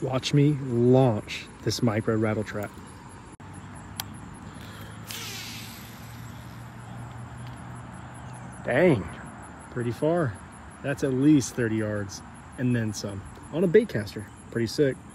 Watch me launch this micro rattle trap. Dang, pretty far. That's at least 30 yards and then some on a bait caster. Pretty sick.